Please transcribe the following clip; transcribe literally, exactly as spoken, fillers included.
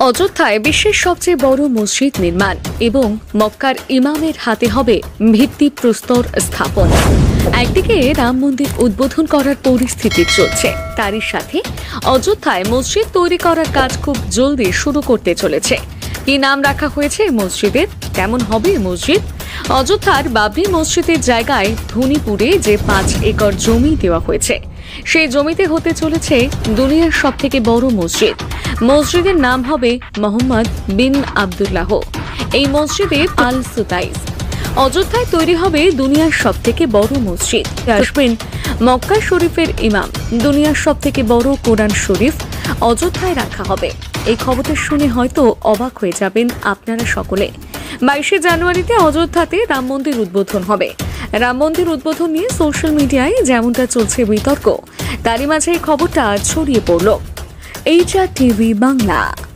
অযোধ্যায় বিশ্বের সবচেয়ে বড় মসজিদ নির্মাণ এবং মক্কার ইমামের হাতে হবে ভিত্তিপ্রস্তর স্থাপন। একদিকে রাম মন্দির উদ্বোধন করার পরিস্থিতি চলছে, তারই সাথে অযোধ্যায় মসজিদ তৈরি করার কাজ খুব জলদি শুরু করতে চলেছে। কি নাম রাখা হয়েছে মসজিদের, কেমন হবে মসজিদ? অযোধ্যার বাবরি মসজিদের জায়গায় ধনীপুরে যে পাঁচ একর জমি দেওয়া হয়েছে, সেই জমিতে হতে চলেছে দুনিয়ার সব থেকে বড় মসজিদ। মসজিদের নাম হবে মোহাম্মদ বিন আবদুল্লাহ। এই মসজিদে আল সুতাইস। অযোধ্যায় তৈরি হবে দুনিয়ার সব থেকে বড় মসজিদ। আসবেন মক্কা শরীফের ইমাম। দুনিয়ার সব থেকে বড় কোরআন শরীফ অযোধ্যায় রাখা হবে। এই খবরটা শুনে হয়তো অবাক হয়ে যাবেন আপনারা সকলে। বাইশে জানুয়ারিতে অযোধ্যাতে রাম মন্দির উদ্বোধন হবে। রাম মন্দির উদ্বোধন নিয়ে সোশ্যাল মিডিয়ায় যেমনটা চলছে বিতর্ক, তারই মাঝে এই খবরটা ছড়িয়ে পড়ল। H R TV Bangla.